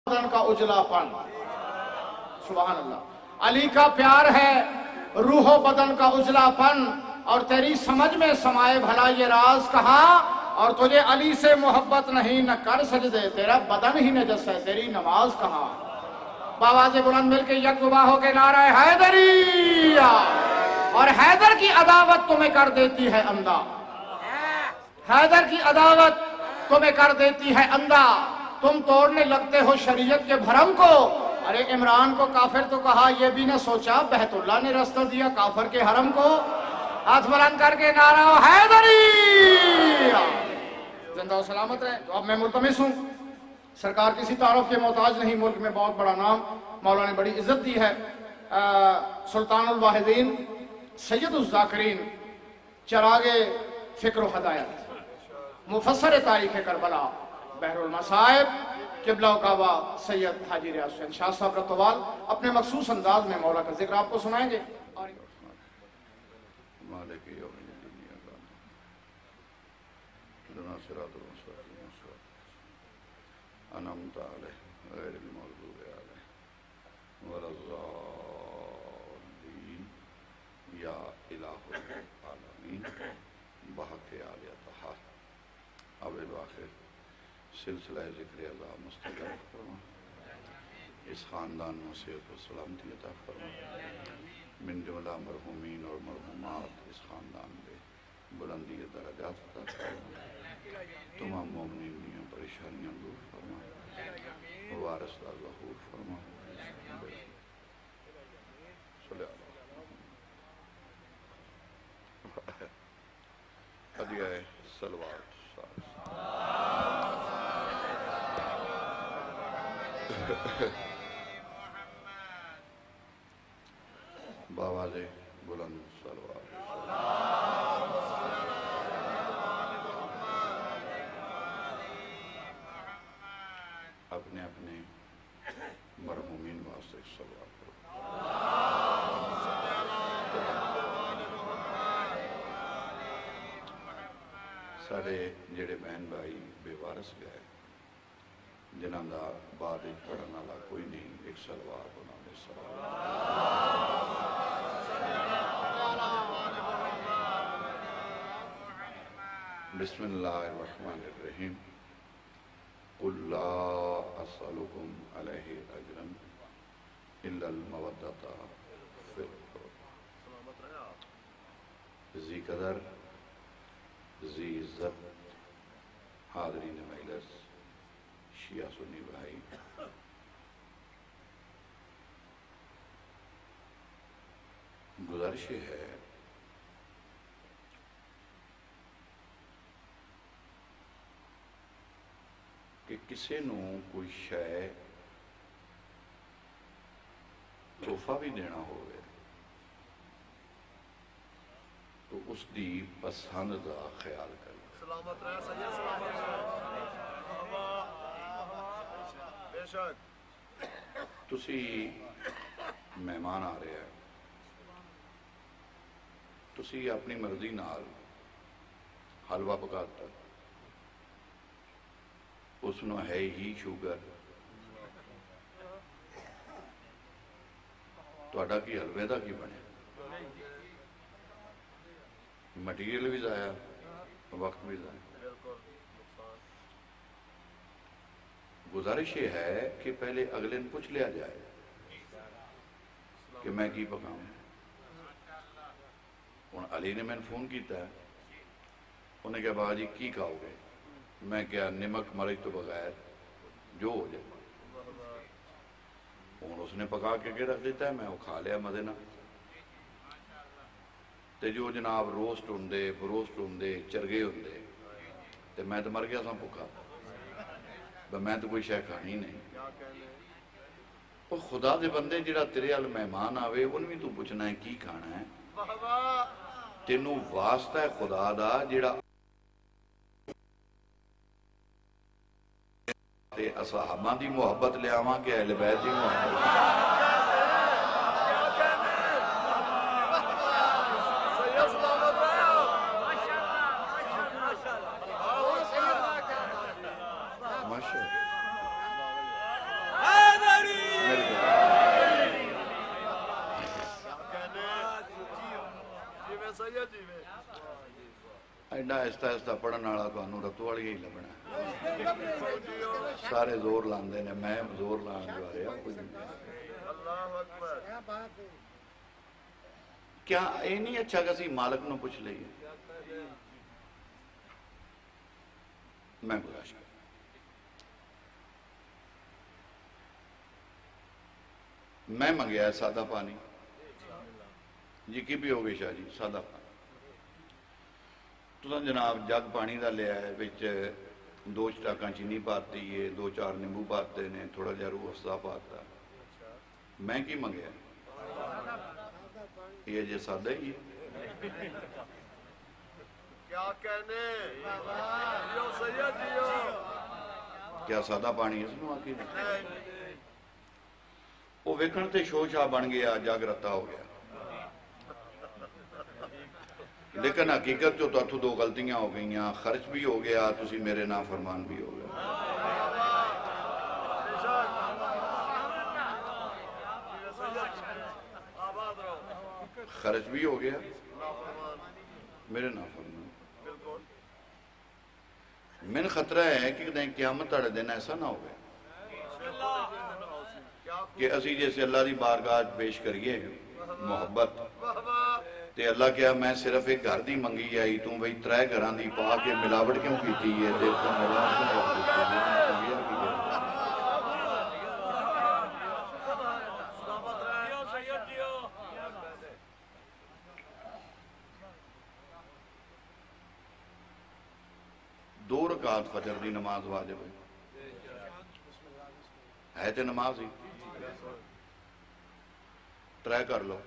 بدن کا اجلا پن، سبحان اللہ، علی کا پیار ہے روح و بدن کا اجلا پن، اور تیری سمجھ میں سمائے بھلا یہ راز کہاں، اور تجھے علی سے محبت نہیں نہ کر سجدے، تیرا بدن ہی نجس ہے تیری نماز کہاں۔ بآواز بلند مل کے یک گواہ ہو کے نعرہ حیدری، اور حیدر کی عداوت تمہیں کر دیتی ہے اندھا، حیدر کی عداوت تمہیں کر دیتی ہے اندھا، تم توڑنے لگتے ہو شریعت کے بھرم کو۔ ارے عمران کو کافر تو کہا، یہ بھی نہ سوچا بیت اللہ نے رستہ دیا کافر کے حرم کو۔ ہاتھ بلند کر کے نعرہ حیدری، زندہ و سلامت رہے۔ تو اب میں ملتمس ہوں، سرکار کسی تعارف کے محتاج نہیں، ملک میں بہت بڑا نام، مولا نے بڑی عزت دی ہے، سلطان الواحدین سید الذاکرین، چراغ فکر و ہدایت، مفسر تاریخ کربلا، بحر المصائب، قبلہ و کعبہ سید حاجی ریاض حسین شاہ صاحب رتوال اپنے مخصوص انداز میں مولا کا ذکر آپ کو سنائیں گے۔ مالک یوم الدین اهدنا الصراط المستقیم صراط انعمت علیہم غیر المغضوب علیہم ولا الضالین یا الہ العالمین بحق آل اطہار۔ اول آخر سلسلہ ذکر اللہ مستقر فرما، اس خاندان میں صحت و سلامتی عطا فرما، من جملہ مرحومین اور مرحومات اس خاندان میں بلندی درجات عطا فرما، تمام مومنین میں پریشانیاں دور فرما، وارث کا ظہور فرما۔ صلی اللہ علیہ صلوات بآواز بلند صلوات اپنے اپنے مرحومین واسطے صلوات کرو۔ سارے جڑے بہن بھائی بے وارث گئے، جنہاں دا بعد پڑھن والا کوئی نہیں، ایک صلوات انہاں دے بسم اللہ الرحمن الرحیم۔ قل لا اسألکم علیہ اجرا الا المودۃ فی القربى۔ ذی قدر ذی عزت حاضرین مجلس، شیعہ سنی بھائی، گزارش ہے کہ کسی نو کوئی شے تحفہ بھی دینا ہوئے تو اس دی پسند دا خیال کریں۔ سلامت رہے سید، سلامت رہے بے شک۔ تسی مہمان آ رہے ہیں، تسی اپنی مرضی نال حلوہ پکاتا، اس نو ہے ہی شوگر، توڑا کی حلوے دا کی بنے، مٹیریل بھی ضائع، وقت بھی ضائع۔ گزارش یہ ہے کہ پہلے اگلے نے پوچھ لیا جائے کہ میں کی پکاؤں۔ علی نے میں نے فون کیتا ہے، انہیں کہا بابا جی کی کھاؤ گے؟ میں کیا نمک مرچ تو بغیر جو ہو جائے۔ اس نے پکا کے رکھ دیتا ہے، میں وہ کھا لیا مزے نہ۔ تے جو جناب روسٹ ہوندے، بروسٹ ہوندے، چرگے ہوندے، تے میں تو مر گیا سا بھوکا، میں تو کوئی شے کھانی نہیں۔ وہ خدا دے بندے جڑا تیرے ال مہمان آوے ان بھی تو پوچھنا ہے کی کھانا ہے؟ تینوں واسطہ ہے خدا دا جڑا تے اصحابہ دی محبت لے آواں کہ اہل بیت دی محبت۔ ایڈا آہستہ آہستہ پڑھن والا تمہیں رتو والی ہی لبنا سارے زور لاندے نے میں زور لان جو آ رہا کوئی نہیں اللہ اکبر کیا یہ نہیں اچھا کہ اسی مالک نو پوچھ لئیے میں گزارش کروں میں منگیا ہے سادہ پانی جی کی بھی ہو گئی شاہ جی سادہ پانی تو جناب جگ پانی دا لیا ہے بچ 2 چٹاکاں چینی پاتی ہے 2-4 نیمبو پاتے نے تھوڑا جہا روح افزا پاتا ہے میں کی منگیا یہ جے سادہ ہی ہے کیا کہنے جیو سید جیو کیا سادہ پانی اس میں آکی نہیں وہ ویکھن تے شو شاہ بن گیا جگ رتا ہو گیا لیکن حقیقت جو تو 2 غلطیاں ہو گئیاں خرچ بھی ہو گیا تسی میرے نافرمان بھی ہو گیا خرچ بھی ہو گیا میرے نافرمان من خطرہ ہے کہ قیامت تاڑے دن ایسا نہ ہو گیا کہ اسی جیسے اللہ دی بارگاہ پیش کریے محبت تے اللہ کیا میں صرف ایک گھر دی منگی آئی توں بھئی 3 گھران دی پا کے ملاوٹ کیوں کیتی ہے دے تو ملاوٹ کیوں کیتی ہے دو رکعت فجر دی نماز واجب ہے تے نماز ہی 3 کر لو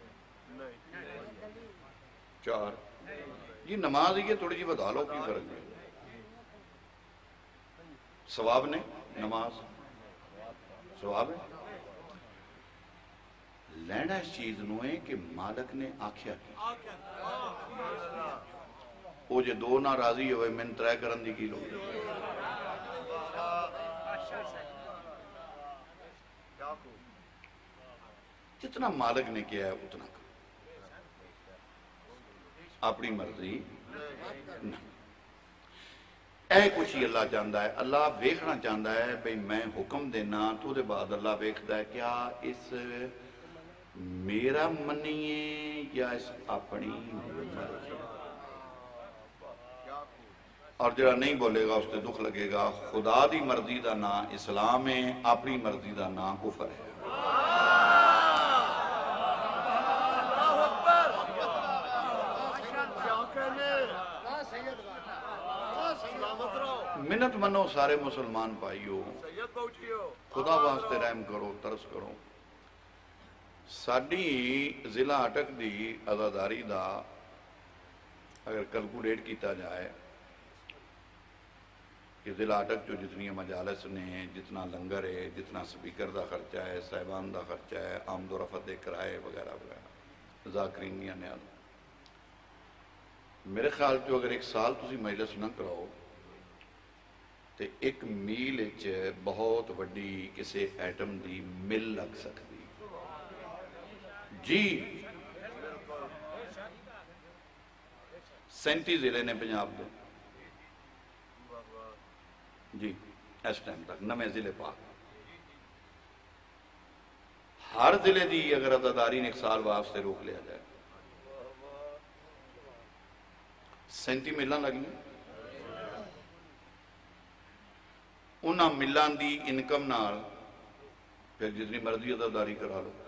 4 یہ نماز ہی ہے تھوڑی جی بتا لو کی فرق ہے ثواب نے نماز ثواب ہے لینا اس چیز نو ہے کہ مالک نے آکھیا کی وہ جے 2 نہ راضی ہوئے من 3 کرن دی کی لوگ جتنا مالک نے کیا ہے اتنا کرو اپنی مرضی نہ اے کچھ ہی اللہ چاہتا ہے اللہ ویکھنا چاہتا ہے بھئی میں حکم دینا تو دے بعد اللہ ویکھتا ہے کیا اس میرا منیے یا اس اپنی مرضی اور جڑا نہیں بولے گا اس تے دکھ لگے گا خدا دی مرضی دا نا اسلام ہے اپنی مرضی دا نا کفر ہے منت منو سارے مسلمان پائیو خدا واسطے رحم کرو ترس کرو ساڑی ضلع اٹک دی عزاداری دا اگر کلکولیٹ کیتا جائے کہ ضلع اٹک جو جتنی مجالس نے جتنا لنگر ہے جتنا سپیکر دا خرچہ ہے صاحبان دا خرچہ ہے آمد و رفت کرائے وغیرہ وغیرہ ذاکرینیاں نے میرے خیال جو اگر 1 سال تسی مجلس نہ کراؤ تے 1 میل بہت وڈی کسے ایٹم دی مل لگ سکتی جی 37 ضلع نے پنجاب دے جی اس ٹائم تک نمیں ضلع پاک ہر ضلع دی اگر عزاداری نے 1 سال واسطے روک لیا جائے 37 ملان لگی انہاں ملان دی انکم نال پھر جتنی مرضی عزاداری کرا لو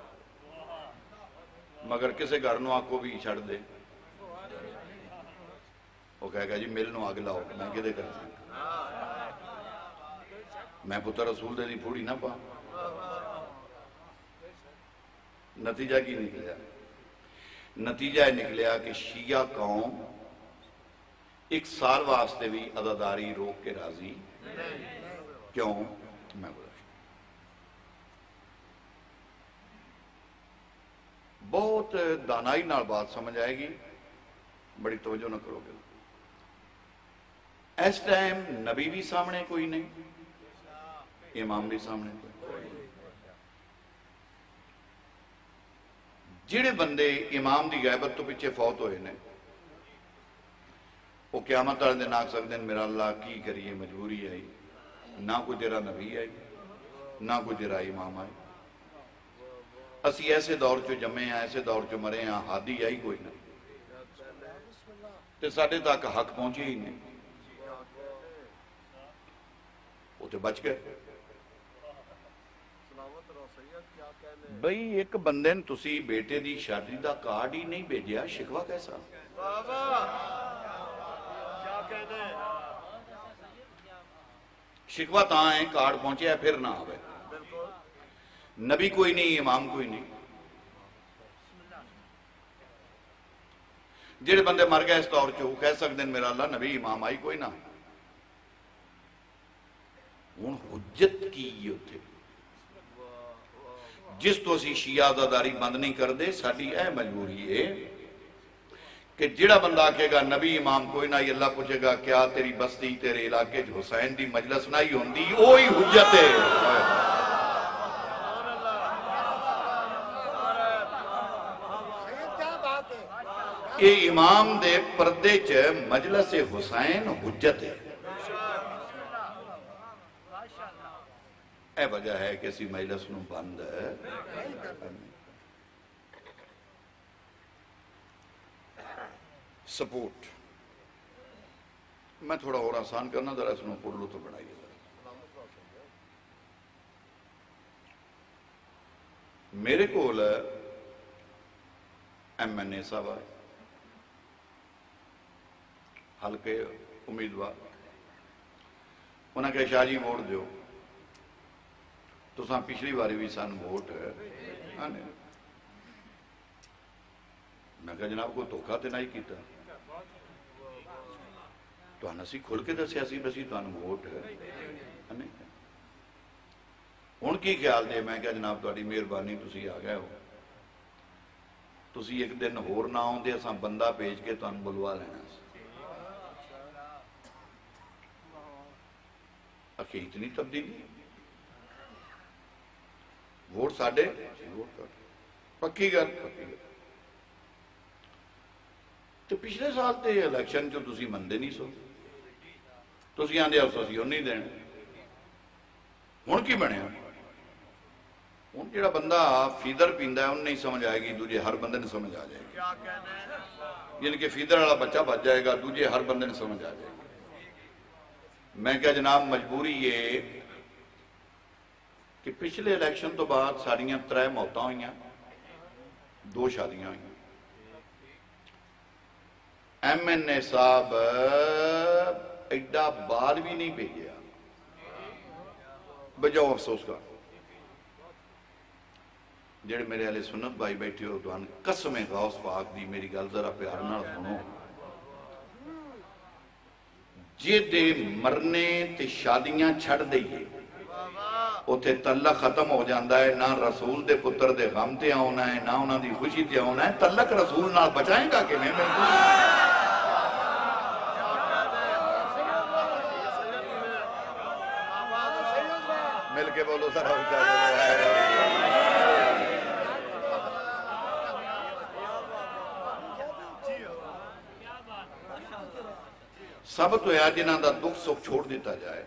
مگر کسے گھر نو آکو بھی چھڑ دے وہ کہے گا جی مل نو آگ لاؤ میں کدے کر سکتا میں پتر رسول دے دی پھوڑی نہ پا نتیجہ کی نکلیا نتیجہ نکلیا کہ شیعہ قوم 1 سال واسطے بھی عزاداری روک کے راضی کیوں میں گزارش بہت دانائی نال بات سمجھ آئے گی بڑی توجہ نہ کرو گے اس ٹائم نبی بھی سامنے کوئی نہیں امام بھی سامنے کوئی جڑے بندے امام دی غیبت تو پیچھے فوت ہوئے نے وہ قیامت والے دن آکھ سکتے ہیں میرا اللہ کی کریے مجبوری آئی نہ کوئی تیرا نبی آئی نہ کوئی تیرا امام آئی اسی ایسے دور چو جمے ہیں ایسے دور چو مرے ہیں ہادی آئی کوئی نہیں تے ساڑھے تک حق پہنچے ہی نہیں وہ تے بچ گئے بھئی ایک بندے نے تسی بیٹے دی شادی دا کارڈ ہی نہیں بھیجیا شکوہ کیسا شکوہ تاں ہیں کارڈ پہنچے ہے پھر نہ آوے نبی کوئی نہیں امام کوئی نہیں جڑے بندے مر گئے اس طور چو کہہ سکتے ہیں میرا اللہ نبی امام آئی کوئی نہ ان حجت کی یہ تھے جس تو اسی شیعہ عزاداری بند نہیں کر دے ساڑھی اے مجبوری ہے کہ جڑا بندہ آکے گا نبی امام کوئی نہ یہ اللہ پوچھے گا کیا تیری بستی تیرے علاقے جو حسین دی مجلس نہ ہی ہوندی اوہی حجت ہے یہ امام دے پردے چ مجلس حسین حجت ہے اے وجہ ہے کہ اسی مجلس نو بند ہے سپورٹ میں تھوڑا اور آسان کرنا ذرا اس نو پڑھ لو تو بڑھائیے میرے کول ایم این اے صاحب آئے حلقے امیدوار انہاں کہ شاہ جی ووٹ دیو تو ساں پچھلی باری بھی سان ووٹ میں کہا جناب کو دھوکہ تے نہیں کیتا تو ہنسی کھل کے دسیا سی بسی تو ہن ووٹ ہن کی خیال دے میں کہا جناب تہاڈی مہربانی تسی آ گئے ہو تسی ایک دن ہور نہ آؤندے اساں بندہ بھیج کے تہاڈوں بلوا لینا اکھی اتنی تبدیلی ووٹ ساڑھے پکی گل تو پچھلے سال تے الیکشن جو تسی مندے نہیں سو تسی آندے افسوس ہی نہیں دین ہن کی بنے ہن جڑا بندہ فیدر پیندا ہے ان نہیں سمجھ آئے گی دوجے ہر بندے نے سمجھ آ جائے گی یعنی کہ فیدر والا بچہ بچ جائے گا دوجے ہر بندے نے سمجھ آ جائے گا میں کہا جناب مجبوری یہ کہ پچھلے الیکشن تو بعد ساڑیاں 3 موتاں ہوئیاں 2 شادیاں ہوئیاں ایم این اے صاحب ایڈا بال بھی نہیں بھیجیا بجاؤ افسوس کا جڑے میرے اہل سنت بھائی بیٹھے ہو تو قسم غوث پاک دی میری گل ذرا پیار نہ سنو جے دے مرنے تے شادیاں چھڑ دئیے اوتھے تعلق ختم ہو جاندہ ہے نہ رسول دے پتر دے غم تے آنا ہے نہ انہاں دی خوشی تے آنا ہے تعلق رسول نال بچائیں گا کہ میں مل کے بولو سر سب تو یا جنہاں دا دکھ سکھ چھوڑ دیتا جائے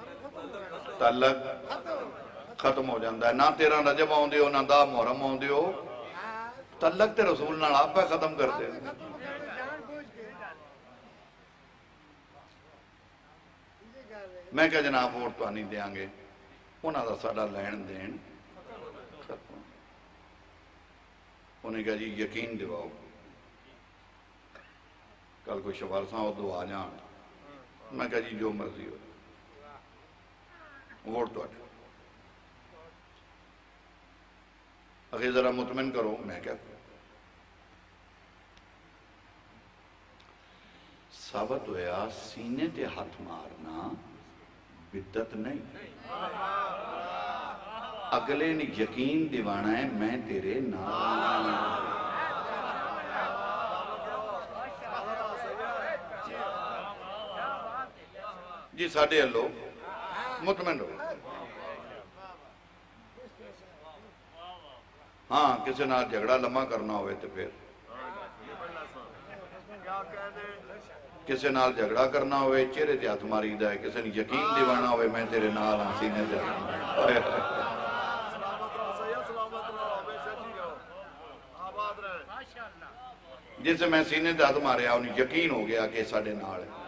تعلق ختم ہو جاندہ ہے نہ تیرا رجب آن دیو نہ دا محرم آن دیو تعلق تے رسول نال آپ پہ ختم کرتے میں کہا جناب ووٹ تو نہیں دیاں گے انہاں دا ساڑا لین دین ختم انہیں کہا جی یقین دیواؤ کل کوئی شفارساں ہو تو آ جان میں کہا جی جو مرضی ہو ووٹ تو آٹھو اگر ذرا مطمئن کرو میں کیا کروں ثابت ہویا سینے تے ہاتھ مارنا بدت نہیں اگلے نے یقین دیوانا ہے میں تیرے نام جی ساڑھے اللہ مطمئن ہو ہاں کسی نہ جھگڑا لمحہ کرنا ہوئے تو پھر کسی نال جھگڑا کرنا ہوئے چہرے تے ہاتھ ماری دا ہے، کسی نے یقین دیوانا ہوئے میں تیرے نال ہاں سینے تے سلامت رہو سید، سلامت رہو، ہمیشہ جیو، آباد رہیں۔ جسے میں سینے تے ہاتھ ماریا انہیں یقین ہو گیا کہ ساڑے نال ہے۔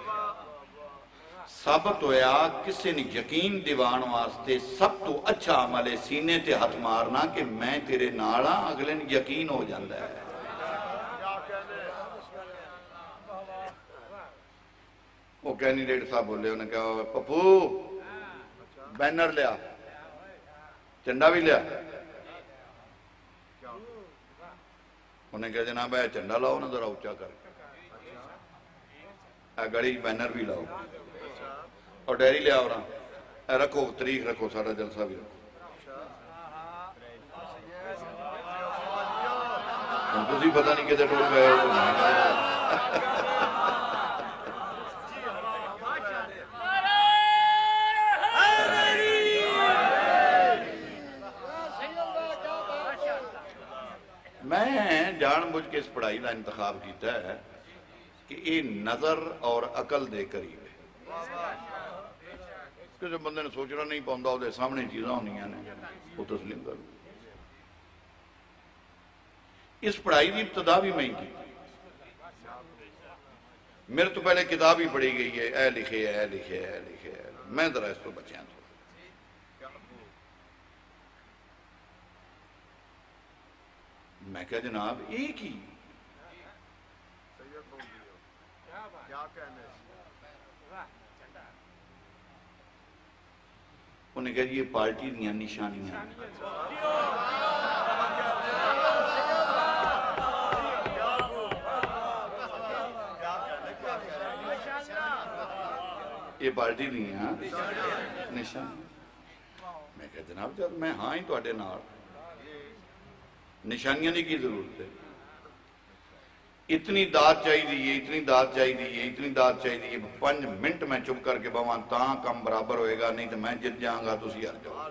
ثابت ہویا کسی نے یقین دیوان واسطے سب تو اچھا عمل ہے سینے تے ہاتھ مارنا کہ میں تیرے نال ہاں، اگلے نے یقین ہو جاندہ ہے۔ وہ کینڈیڈیٹ صاحب بولے انہیں کہا پپو بینر لیا چنڈا بھی لیا، انہیں کہا جناب ہے چنڈا لاؤ نا ذرا اونچا کر کے، گڑی بینر بھی لاؤ اور ڈیری لیا اور رکھو تاریخ رکھو سارا جلسہ بھی رکھو۔ تسی پتہ نہیں کدھر ٹول گئے ہو۔ میں جان بوجھ کے اس پڑھائی کا انتخاب کیتا ہے کہ یہ نظر اور عقل دے قریب ہے۔ کسی بندے نے سوچنا نہیں پاؤندا وہ سامنے چیزاں ہونیاں نے وہ تسلیم کر اس پڑھائی کی ابتدا بھی میں کی۔ میرے تو پہلے کتاب ہی پڑھی گئی ہے اے لکھے اے لکھے اے لکھے میں ذرا اس کو بچیاں تو میں کہا جناب ایک ہی انہیں کہا یہ پارٹی دیا نشانیاں یہ پارٹی دیا نشانیاں میں کہا جناب جب میں ہاں ہی تو اڈے نار نشانیاں نہیں کی ضرورت ہے اتنی داد چاہی دیئے اتنی داد چاہی دیئے اتنی داد چاہی دیئے 5 منٹ میں چپ کر کے بوان تاں کم برابر ہوئے گا نہیں تو میں جت جاؤں گا تو اسی ہر جاؤں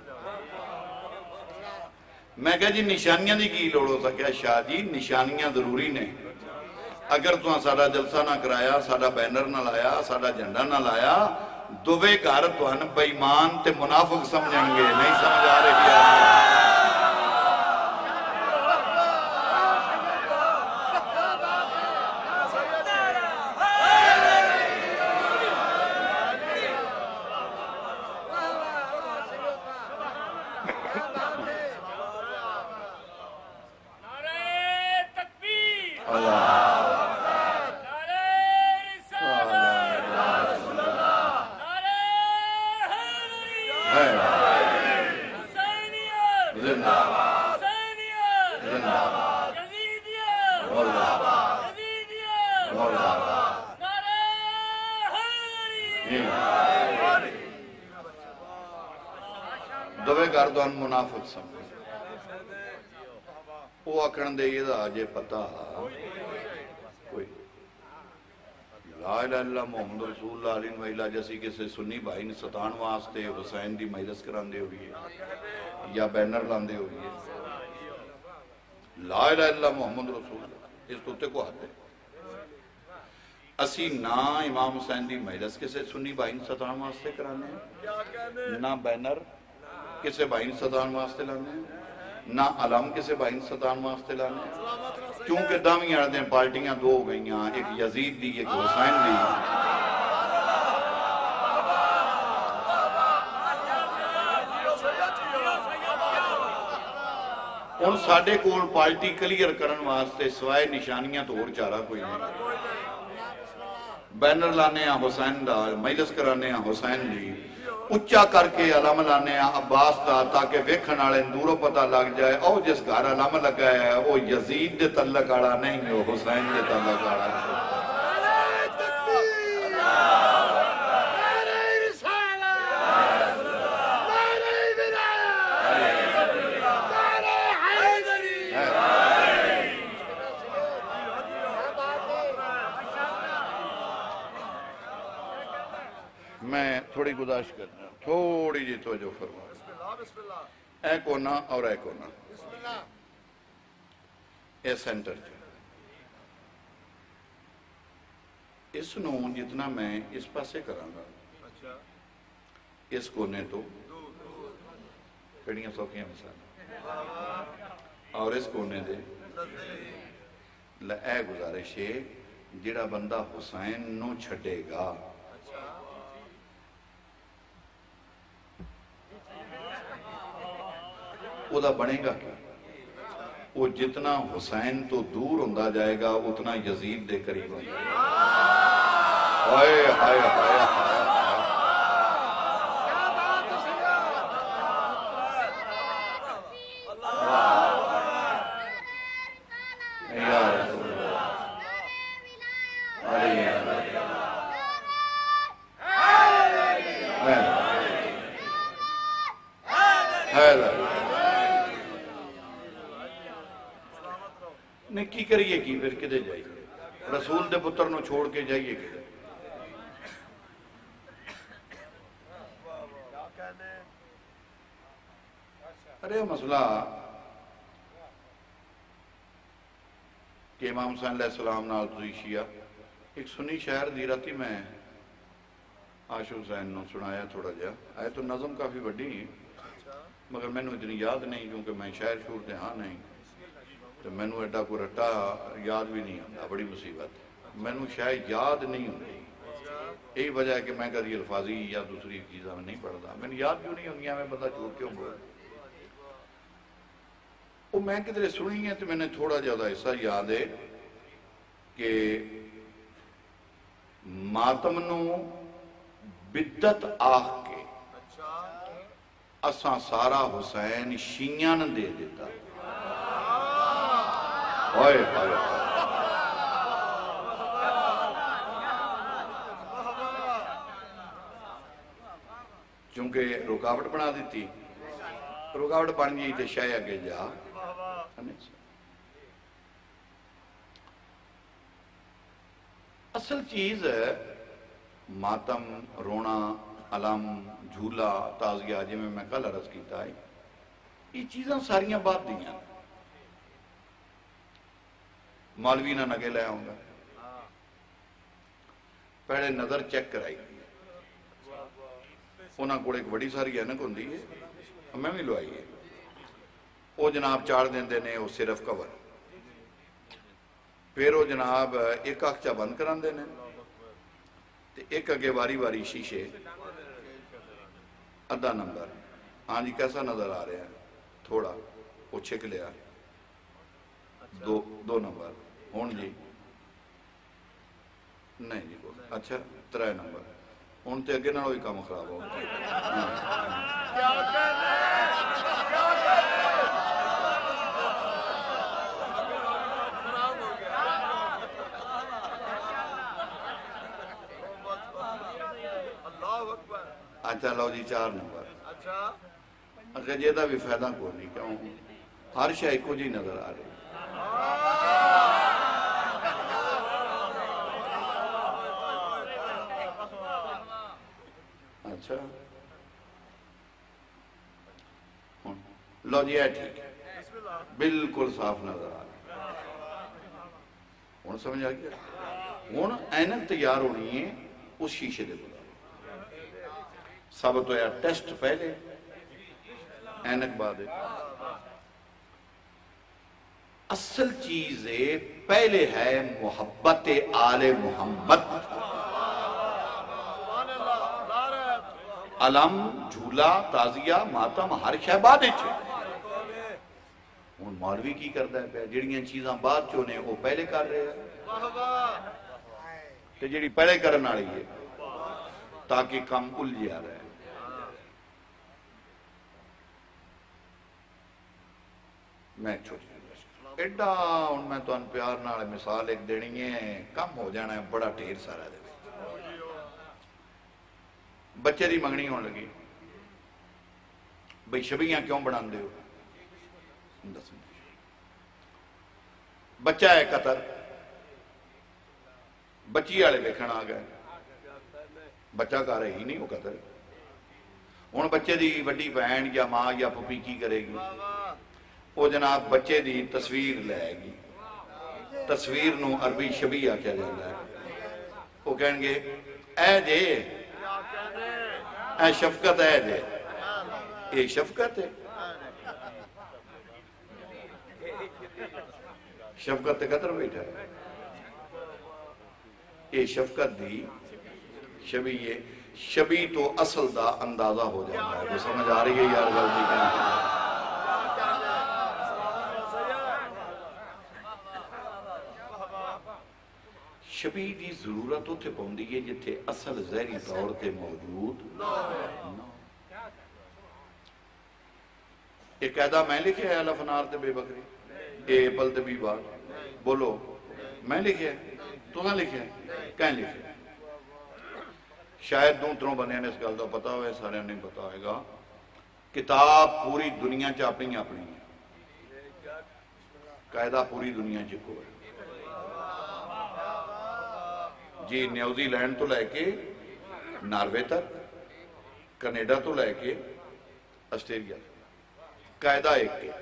میں کہا جی نشانیاں دی کی لوڑ ہو سکیا شاہ جی نشانیاں ضروری نے اگر تو ساڑا جلسہ نہ کرایا ساڑا بینر نہ لایا ساڑا جھنڈا نہ لایا دوے کار تو ہن بے ایمان تے منافق سمجھیں گے نہیں سمجھ آ رہی ہے دوے گردوان منافق سمجھے وہ اکھن دے یہ دا آجے پتا کوئی لا الہ اللہ محمد رسول اللہ علیہ وآلہ جیسی کسی سنی بھائی نے ستان واسطے حسین دی مجلس کران دے ہوئی ہے یا بینر لان دے ہوئی ہے لا الہ اللہ محمد رسول اللہ اس توتے کو حد ہے اسی نہ امام حسین دی مجلس کسی سنی بھائی نے ستان واسطے کرانے ہیں نہ بینر کسے بھائین ستان واسطے لانے ہیں نہ علم کسے بھائین ستان واسطے لانے ہیں کیونکہ دامی اردیں پارٹیاں دو ہو گئیں ایک یزید دی ایک حسین دی ان ساڑھے کول پارٹی کلیر کرن واسطے سوائے نشانیاں تو اور چارہ کوئی نہیں بینر لانے ہیں حسین دا مجلس کرانے ہیں حسین دی اچھا کر کے علم لانے ہیں عباس دا تاکہ ویکھن آلے دوروں پتہ لگ جائے او جس گھر علم لگا ہے او یزید دے تعلق آڑا نہیں او حسین دے تعلق آڑا ہے میں تھوڑی گزارش کرنا تھوڑی جی توجہ فرما اے کونا اور اے کونا اے سینٹر جو اس نو جتنا میں اس پاسے کرانگا اچھا اس کونے تو کڑیاں سوکیاں مثال اور اس کونے دے اے گزارش ہے جڑا بندہ حسین نو چھڑے گا او دا بنے گا کیا وہ جتنا حسین تو دور ہوندہ جائے گا اتنا یزید دے قریب ہوندہ جائے گا ہائے ہائے ہائے ہائے یا رسول اللہ علیہ نہیں کی کریے کی پھر کدے جائیے رسول دے پتر نو چھوڑ کے جائیے کدے ارے مسئلہ کہ امام حسین علیہ السلام نال تسی شیعہ ایک سنی شہر دی راتی میں عاشق حسین نو سنایا تھوڑا جا آئے تو نظم کافی بڑی ہیں مگر میں نے اتنی یاد نہیں کیونکہ میں شہر شور دے ہاں نہیں تو میں نے ایڈا کو رٹا یاد بھی نہیں ہوتا بڑی مصیبت میں نے شاید یاد نہیں ہوتی یہی وجہ ہے کہ میں کدی الفاظی یا دوسری چیزیں میں نہیں پڑھتا میں نے یاد کیوں نہیں ہوں گیا میں بندہ چھوڑ کیوں بول وہ میں کدھر سنی ہے تو میں نے تھوڑا زیادہ ایسا یاد ہے کہ ماتم نو بدت آہ کے اساں سارا حسین شیعہ نے دے دیتا ہوئے ہوئے چونکہ رکاوٹ بنا دیتی رکاوٹ بن گئی تو شاہ آگے جا اصل چیز ہے ماتم رونا علم جھولا تازیہ جی میں کل عرض کیتا ہے یہ چیزاں ساریاں بات دیا مولوی نہ نگے لے آؤں گا پہلے نظر چیک کرائی انہاں کو ایک بڑی ساری اینک ہوندی ہے میں بھی لوائی ہے وہ جناب چاڑ دیندے نے وہ صرف کور پھر وہ جناب ایک اکچہ بند کران دینے ایک اگے واری واری شیشے ادھا نمبر ہاں جی کیسا نظر آ رہا ہے تھوڑا وہ چھک لیا دو نمبر ہون جی نہیں جی اچھا 3 نمبر ہون تے اگے نہ ہوئی کام خراب ہو اچھا لو جی 4 نمبر اگر جیدہ بھی فائدہ کو نہیں کیوں ہر شاہ کو جی نظر آ رہے اچھا لو جی ہے ٹھیک ہے بالکل صاف نظر آ رہے ہوں سمجھ آ گیا ہوں اینک تیار ہونی ہے اس شیشے دے بلا ثابت ہویا ٹیسٹ پہلے اینک بعد اصل چیز پہلے ہے محبت آل محمد علم جھولا تازیہ ماتم ہر شے بعد چھے ہون مولوی کی کرتا ہے پہ جڑیاں چیزاں بعد چونے وہ پہلے کر رہے ہیں کہ جڑی پہلے کرنا رہی ہے تاکہ کم الجھے آ رہے ہیں میں ایک چھوٹی ایڈا ان میں تو ان پیار نال مثال ایک دینی ہے کم ہو جانا ہے بڑا ٹھیر سارا دے بچے دی منگنی ہون لگی بھئی شبیاں کیوں بڑھان دے ہو بچہ ہے قطر بچی آلے دیکھنا آ گئے بچہ کہا رہی نہیں وہ قطر ہون بچے دی وڈی بہن یا ماں یا پپی کی کرے گی وہ جناب بچے دی تصویر لے گی تصویر نو عربی شبیہ کیا جاتا ہے وہ کہیں گے اے جے کیا کہنے اے شفقت ہے جے یہ شفقت ہے شفقت تے قدر بیٹھا ہے یہ شفقت دی شبی ہے شبی تو اصل دا اندازہ ہو جاتا ہے وہ سمجھ آ رہی ہے یار غلطی کریں شبی دی ضرورت ہوتے پوندی ہے جتے اصل ظاہری طور تے موجود ایک قیدہ میں لکھے ہے الف نار تے بے بکری اے پل تے بی بار بولو میں لکھے ہے تو نہ لکھے ہے کہیں لکھے ہے شاید دوں تروں بنے نے اس گل دا پتا ہوئے سارے نہیں پتا ہوئے گا کتاب پوری دنیا چاپنی اپنی ہے قاعدہ پوری دنیا چکو ہے جی نیوزی لینڈ تو لے کے ناروے تک کینیڈا تو لے کے آسٹریلیا قاعدہ ایک کے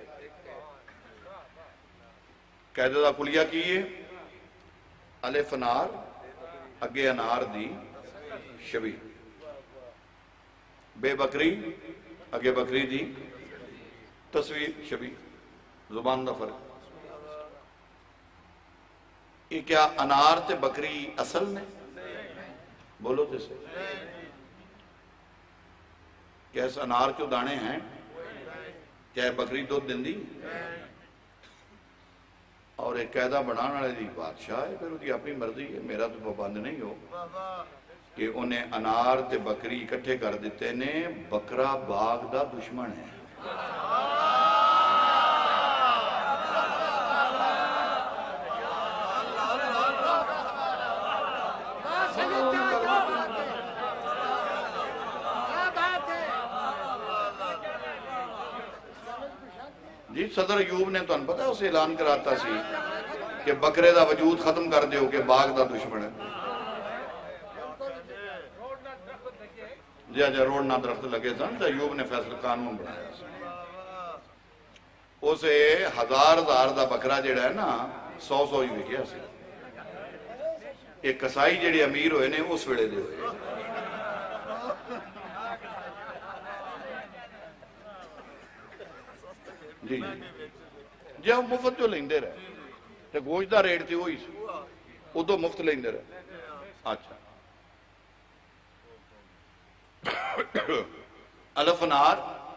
قاعدہ دا کلیہ کیے الف نار اگے انار دی شبی بے بکری اگے بکری دی تصویر شبی زبان دا فرق یہ کیا انار تے بکری اصل نے بولو تے سے کیا اس انار جو دانے ہیں کیا بکری دودھ دن دی اور ایک قیدہ بڑھانا والے دی بادشاہ ہے پھر وہ اپنی مرضی ہے میرا تو پابند نہیں ہو کہ انہیں انار تے بکری اکٹھے کر دیتے نے بکرا باغ دا دشمن ہے جی صدر ایوب نے تو ان پتہ اسے اعلان کراتا سی کہ بکرے دا وجود ختم کر دیو کہ باغ دا دشمن ہے جی آجا روڈ نہ درخت لگے سن تو ایوب نے فیصل قانون بنایا اسے ہزار دا بکرا جڑا ہے نا 100 ہی بکیا سی ایک کسائی جڑے امیر ہوئے نے اس ویڑے دے ہوئے جی جی ہم مفت جو لیندے رہے تے گوشت دا ریٹ تھی وہی سی وہ تو مفت لیندے رہے اچھا الف نار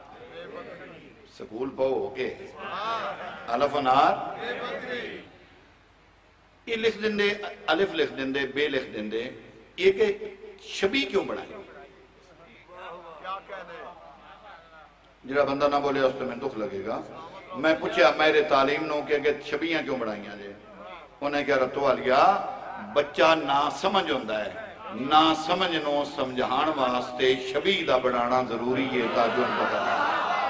سکول پاؤ ہو کے الف نار یہ لکھ دیں دے الف لکھ دیں دے بے لکھ دیں دے یہ کہ شبی کیوں بڑھائیں جڑا بندہ نہ بولے اس تو میں دکھ لگے گا میں پوچھا میرے تعلیم نو کہ شبیاں کیوں بڑھائیاں جے انہیں کیا رتو آلیا بچہ نہ سمجھ ہوندہ ہے نہ سمجھنو سمجھان واسطے شبی دا بڑھانا ضروری ہے تاکہ ان پتہ نہیں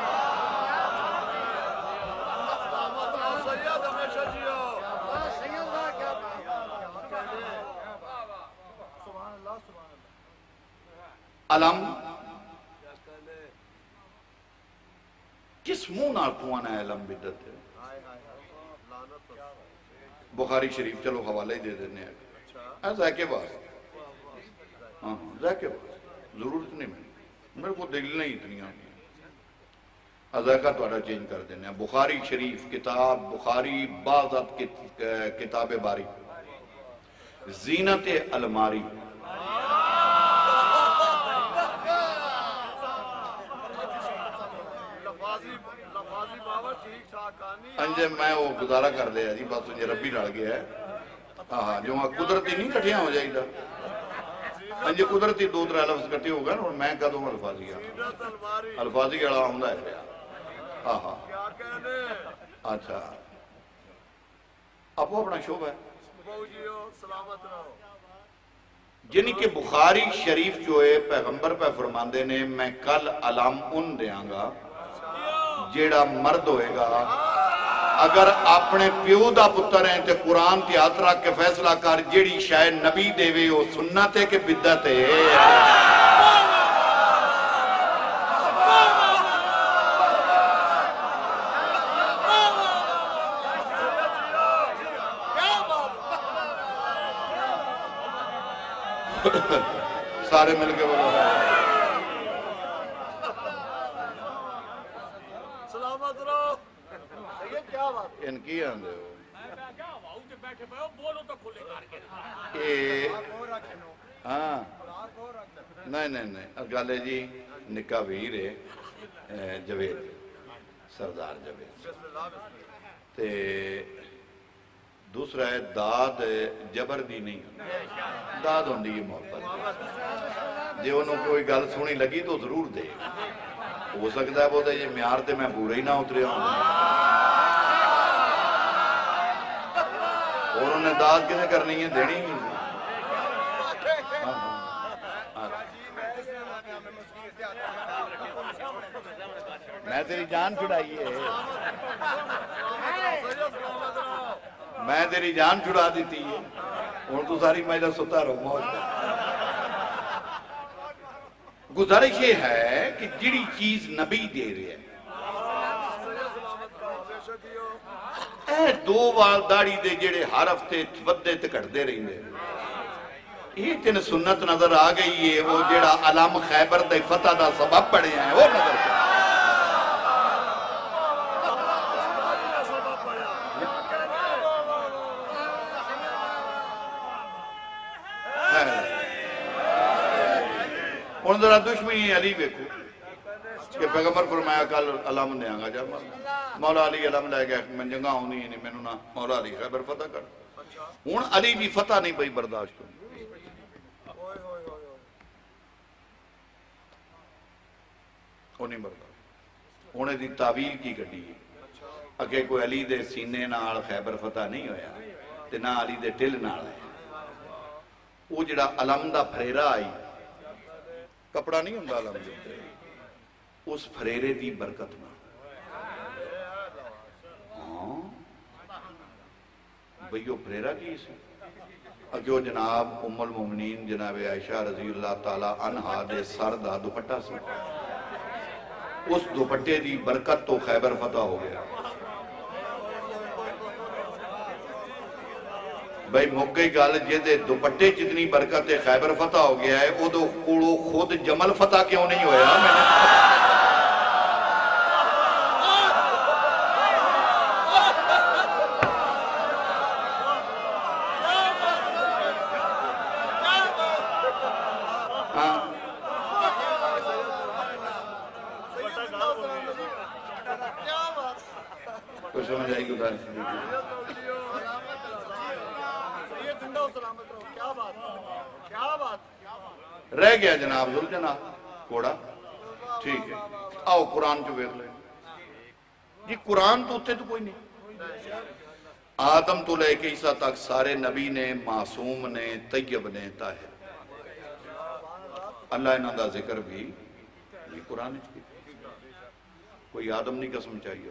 علم کس منہ نہ کوانا ہے علم بدت ہے بخاری شریف چلو حوالے ہی دے دینے ہیں ذائقے باز ہاں ذائقے باز ضرورت نہیں میرے کو دل نہیں اتنی آنی ذائقہ توڑا چینج کر دینے ہیں بخاری شریف کتاب بخاری بعضت کتاب باری زینت الماری انجے میں وہ گزارہ کر لیا جی بس تجھے ربی لڑ گیا ہے جو وہاں قدرتی نہیں کٹھیاں ہو جائے گا انجے قدرتی دو ترہ لفظ کٹھے ہو گئے اور میں کہہ دوں الفاظی الفاظی اڑا ہوندہ ہے اچھا آپ وہ اپنا شعب ہے جنہی کہ بخاری شریف جو ہے پیغمبر پہ فرماندے نے میں کل علام ان دیاں گا جیڑا مرد ہوئے گا اگر اپنے پیو دا پتر ہیں تے قرآن تی ہاتھ رکھ کے فیصلہ کر جیڑی شاید نبی دے وے وہ سنت ہے کہ بدت ہے سارے مل کے بولو سلامت رہو یہ کیا بات ان کی آندے ہو ہاں نہیں نہیں نہیں گالے جی نکا ویر ہے جوید سردار جوید تے دوسرا ہے داد جبر دی نہیں داد ہوندی ہے محبت جے انہوں کوئی گل سنی لگی تو ضرور دے ہو سکتا ہے بہت ہے یہ میار تے میں پورے ہی نہ اترے ہوں اور انہوں نے داد کسے کرنی ہے دینی ہی میں تیری جان چھڑائی ہے میں تیری جان چھڑا دیتی ہے اور تو ساری مجھے ستا رہو موج گزارش یہ ہے کہ جڑی چیز نبی دے رہے ہیں اے دو وال داڑی دے جڑے ہر ہفتے ودے تے کٹ دے رہی ہیں یہ تین سنت نظر آ گئی ہے وہ جڑا علم خیبر دے فتح دا سبب پڑے ہیں وہ نظر آ ان ذرا دشمنی علی بیکو کہ پیغمبر فرمایا کل علم نے آگا جا مولا علی علم لے گیا میں جنگا ہوں نہیں میں نہ مولا علی خیبر فتح کر ہون علی بھی فتح نہیں بھئی برداشت کروں وہ نہیں برداشت ہونے دی تعویل کی گڑی ہے اگر کوئی علی دے سینے نال خیبر فتح نہیں ہویا تے نہ علی دے ٹل نال ہے وہ جڑا علم دا پھریرا آئی کپڑا نہیں ہوں علم دے اس پھریرے دی برکت میں بھئیو پھریرا کی اسے اگیو جناب ام المومنین جناب عائشہ رضی اللہ تعالی عنہ دے سر دا دوپٹا سے اس دوپٹے دی برکت تو خیبر فتح ہو گیا بھئی موقعی گال جے دے دوپٹے جتنی برکت خیبر فتح ہو گیا ہے وہ دو خود جمل فتح کیوں نہیں ہویا میں نے کچھ سمجھ آئی گزار رہ گیا جناب ذل جناب کوڑا ٹھیک ہے آؤ قرآن جو بیخ لیں جی قرآن تو ہوتے تو کوئی نہیں آدم تو لے کے عیسیٰ تک سارے نبی نے معصوم نے طیب نے طاہر اللہ انہاں دا ذکر بھی یہ قرآن کی کوئی آدم نہیں قسم چاہیے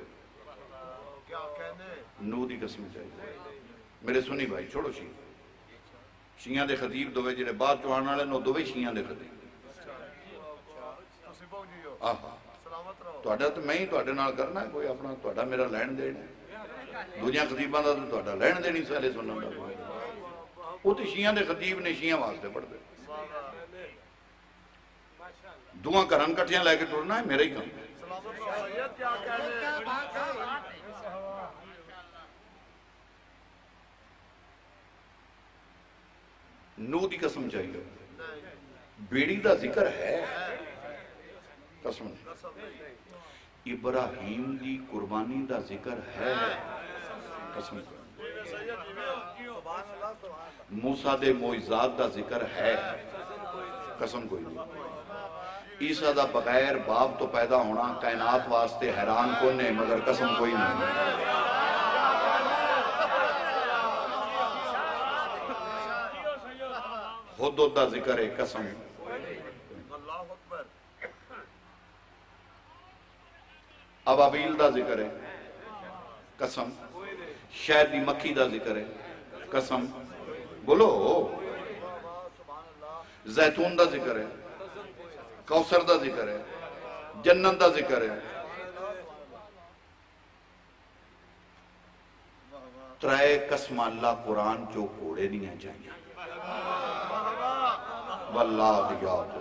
نو دی قسم چاہیے میرے سنی بھائی چھوڑو شیعہ دے خطیب دوے جنہیں بات چوہانا لے نو دوے شیعہ دے خطیب تو اڈا تو میں ہی تو اڈے نال کرنا ہے کوئی اپنا تو اڈا میرا لین دینا ہے دنیا خطیبان دا تو اڈا لین دینی سہلے سننا دا وہ تو شیعہ دے خطیب نے شیعہ واسطے پڑھ دے دعا کرن کٹھیاں لے کے ٹورنا ہے میرا ہی کام نو دی قسم چاہیے بیڑی دا ذکر ہے قسم ابراہیم دی قربانی دا ذکر ہے قسم موسیٰ دے معجزات دا ذکر ہے قسم کوئی نہیں عیسیٰ دا بغیر باپ تو پیدا ہونا کائنات واسطے حیران کونے مگر قسم کوئی نہیں حدود دا ذکر ہے قسم ابابیل دا ذکر ہے قسم شہد دی مکھی دا ذکر ہے قسم بولو زیتون دا ذکر ہے کوثر دا ذکر ہے جنت دا ذکر ہے ترائے قسم اللہ قرآن جو کوڑے نہیں ہیں چاہیے واللہ یاد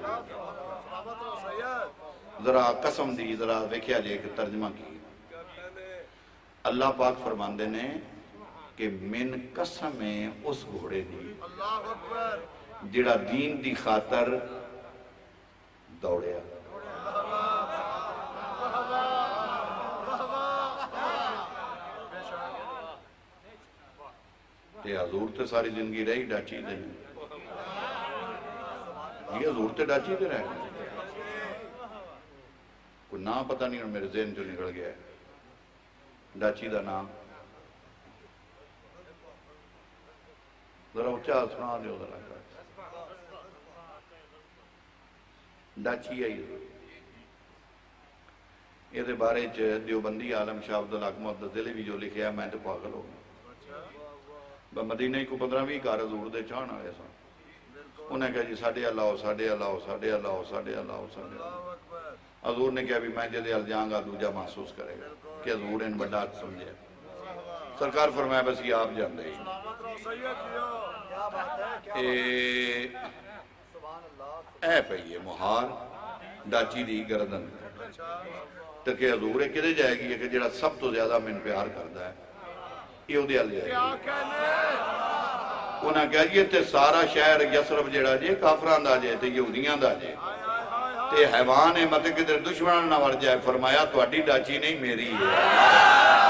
ذرا قسم دی ذرا ویکھیا جے کہ ترجمہ کی اللہ پاک فرماندے نے کہ من قسم اس گھوڑے دی جڑا دین دی خاطر دوڑیا تے حضور تے ساری زندگی رہی ڈاچی دے یہ حضور تے ڈاچی دے رہے کوئی نام پتہ نہیں اور میرے ذہن جو نکل گیا ہے ڈاچی دا نام ذرا اچھا سنا دیو ذرا ڈاچی آئی یہ دے بارے دیوبندی عالم شاہ عبدالحق محدث دلی بھی جو لکھیا میں تو پاگل ہو گیا مدینہ کو 15 کار حضور دے چاہن آئے سا انہیں کہا جی ساڑھے اللہ ہو ساڑھے اللہ ہو ساڑھے اللہ ہو ساڑھے اللہ ہو ساڑھے اللہ حضور نے کہا بھی میں جدے الجاں گا دوجہ محسوس کرے گا کہ حضور ان بڑا سمجھے سرکار فرمایا بس یہ آپ جان دے اے پہ یہ مہار ڈاچی دی گردن تاکہ حضور ہے کدے جائے گی کہ جڑا سب تو زیادہ من پیار کرتا ہے یہ ہو دیا لے جائے گی انہاں کہا یہ تے سارا شہر یسرب جڑا جے کافران دا جے تے یہودیاں دا جے تے حیوان ہے مطلب کہ دشمنان نہ ور جائے فرمایا تو اڈی ڈاچی نہیں میری ہے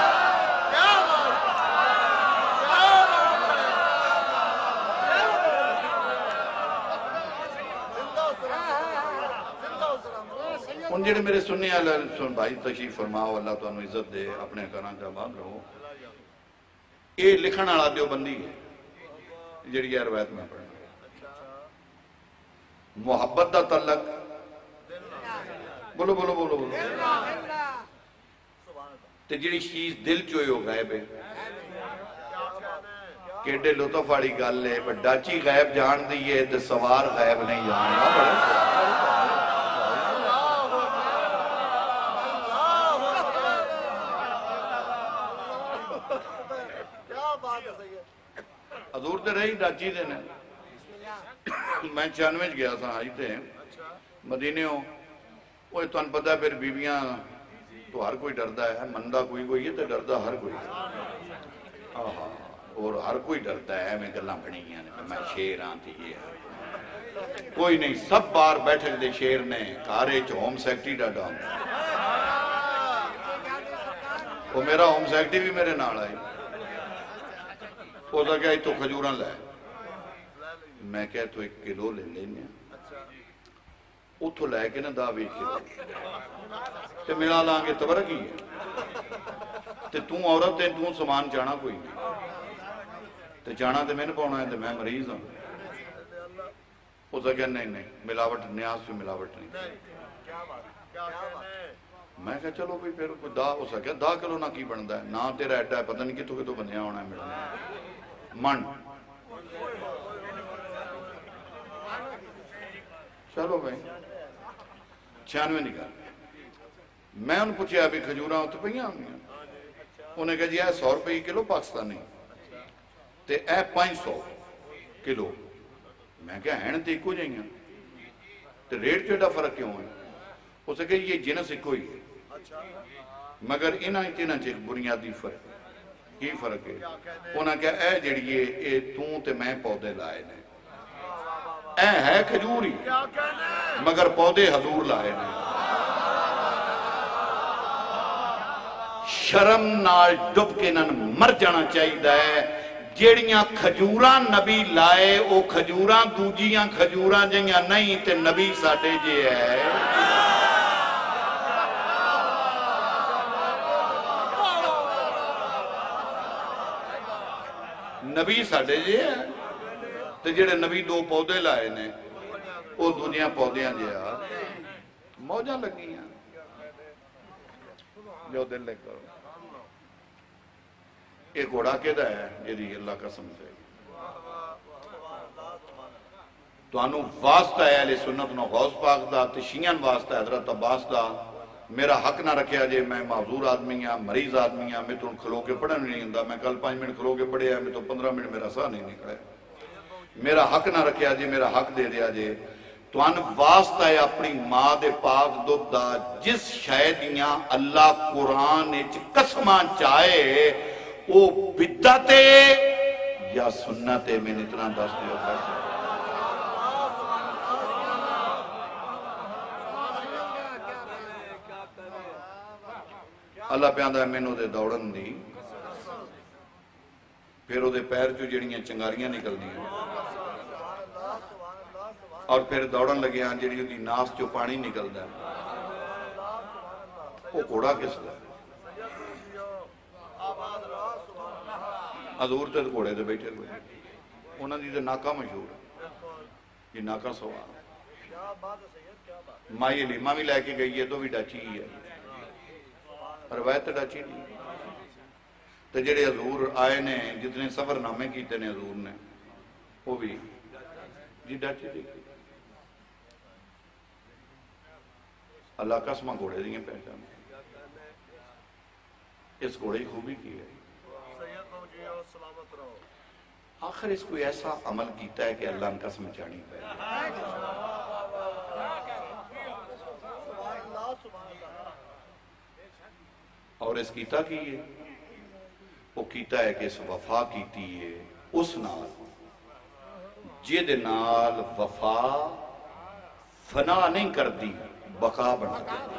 ان جڑے میرے سننے سن بھائی تشریف فرماؤ اللہ تو انہوں عزت دے اپنے کران کا باب رہو یہ لکھن والا دیوبندی ہے جڑی یہ روایت میں پڑھنا محبت دا تعلق بولو بولو بولو بولو تے جڑی چیز دل چوئے ہو غائب ہے کیڑے لطف والی گل ہے پر ڈاچی غائب جان دیئے تے سوار غائب نہیں جاننا حضور تے رہی ڈاچی دے نے میں 96 گیا سا آئی تے مدینے ہو وہ تو ان پتہ پھر بیویاں تو ہر کوئی ڈردہ ہے مندہ کوئی ہے تو ڈردہ ہر کوئی اور ہر کوئی ڈرتا ہے میں گلہ بڑی ہیں میں شیر آن تھی یہ کوئی نہیں سب بار بیٹھے دے شیر نے کارے چو ہوم سیکٹری ڈاڈا وہ میرا ہوم سیکٹری بھی میرے نال آئی وہ تو کہا تو خجوران لائے میں کہا تو 1 کلو لے لینے وہ تو لائے کہ نا دا 20 کلو تے ملا لانگے تبرکی ہے تے توں عورت تے توں سامان جانا کوئی نہیں تے جانا تے میں نے پاؤنا ہے تے میں مریض ہوں وہ تو کہا نہیں ملاوٹ نیاز پہ ملاوٹ نہیں میں کہا چلو بھی پھر کوئی دا ہو سکیا 10 کلو نہ کی بندا ہے نا تیرا ایٹا ہے پتہ نہیں کتوں کتوں بنیا ہونا ہے ملنا من چلو بھائی 96 نکال میں ان پوچھے ابھی کھجوراں تو پہیاں ہوں انہیں کہا جی اے 100 روپے کلو پاکستانی تے اے 500 کلو میں کہا ہین تے ایک ہو جائیں گے تے ریٹ چیڑا فرق کیوں ہے اسے کہ یہ جنس ایک ہوئی ہے مگر انہاں اتنا چیک بنیادی فرق کی فرق ہے انہاں کہا اے جڑیے اے توں تے میں پودے لائے نے اے ہے کھجوری مگر پودے حضور لائے نے شرم نال ڈب کے نن مر جانا چاہیے ہے جیڑیاں کھجوراں نبی لائے او کھجوراں دوجیاں کھجوراں جنگیاں نہیں تے نبی ساڑھے جے ہے نبی ساڑھے جے ہے تے جیڑے نبی 2 پودے لائے نے او دنیا پودیاں جے ہے موجہ لگی ہیں جو دل لے کرو ایک گھوڑا کہتا ہے یہ اللہ کا سمجھے تو انو واسطہ ہے اہل سنت نو غوث پاک دا تشیعن واسطہ حضرت عباس دا میرا حق نہ رکھیا جے میں معذور آدمی ہاں مریض آدمی ہاں میں تو کھلو کے پڑھن نہیں ہوں میں کل 5 منٹ کھلو کے پڑھے ہیں میں تو 15 منٹ میرا ساہ نہیں نکلے میرا حق نہ رکھیا جے میرا حق دے دیا جے توان واسطہ ہے اپنی ماں دے پاک دودھ دا جس شاید اللہ قرآن قسمان چاہے وہ بدعت یا سنت ہے. میں نے اتنا دس دیا فیصلہ. اللہ پیاندہ ہے مینوں دے دوڑن دی پھر وہ دے پیر چو جڑیاں چنگاریاں نکل دیا اور پھر دوڑن لگے ہاں جڑی ہوتی ناس چو پانی نکل دا وہ کوڑا کس دا حضور تے کوڑے دے بیٹھے ہوئے انہوں نے ناکہ مشہور ہے یہ ناکہ سوال مائی علیمہ بھی لے کے گئی ہے تو بھی ڈاچی ہی ہے روایت ڈاچی نہیں تو جڑے حضور آئے نے جتنے سفر نامے کیتے نے حضور نے وہ بھی جی ڈاچی دیکھی اللہ قسمہ گھوڑے دیئے پہچان اس گھوڑے کی خوبی کی ہے آخر اس کو ایسا عمل کیتا ہے کہ اللہ ان قسم چاڑی پہ اور اس کیتا کی ہے وہ کیتا ہے کہ اس وفا کیتی ہے اس نال جد نال وفا فنا نہیں کر دی بقا بنا کر دی.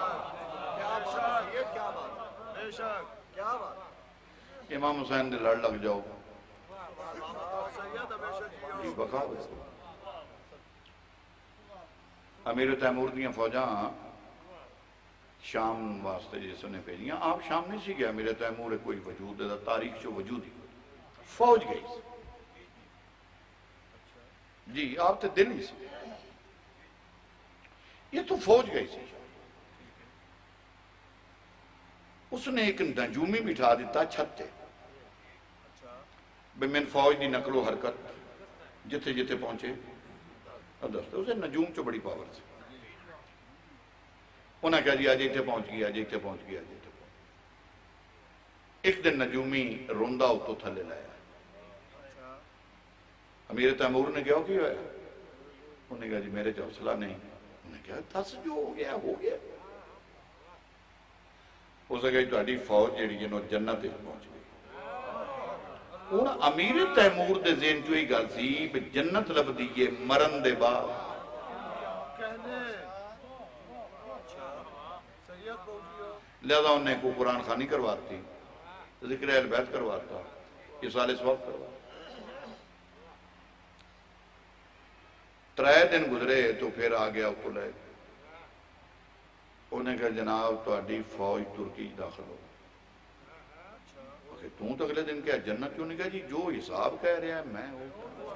امام حسین دے لڑ لگ جاؤ یہ بقا امیر تیمور دیاں فوجاں شام واسطے جیسے نے بھیجیاں. آپ شام نہیں سی گیا امیر تیمور کوئی وجود ہے تاریخ چو وجود ہی فوج گئی جی آپ تے دل ہی سی یہ تو فوج گئی سی. اس نے ایک نجومی بٹھا دیتا چھتے بے من فوج دی نقل و حرکت جتے جتے پہنچے اسے نجوم چو بڑی پاور سے انہاں کہا جی آج ایک تے پہنچ گیا آج ایک تے پہنچ گیا آج ایک تے پہنچ گیا. ایک دن نجومی روندہ اتو تھلے لایا امیر تیمور نے کیا کیا ہے انہوں نے کہا جی میرے حوصلہ نہیں. انہوں نے کہا تھس جو ہو گیا ہو گیا. اس نے کہا جی تہاڈی فوج جیڑی جنہوں جنت پہنچ گئی. امیر تیمور دے ذہن جو ہی گل سی جنت لب دیئے مرن دے بعد لہذا انہیں کو قرآن خانی کرواتی ذکر اہل بیت کرواتا یہ سال اس وقت کرواتا. 3 دن گزرے تو پھر آ گیا کو لے انہیں کہا جناب تو اڈی فوج ترکی داخل ہو توں تو اگلے دن کیا جنت کیوں نہیں کہا جی جو حساب کہہ رہا ہے میں ہوں.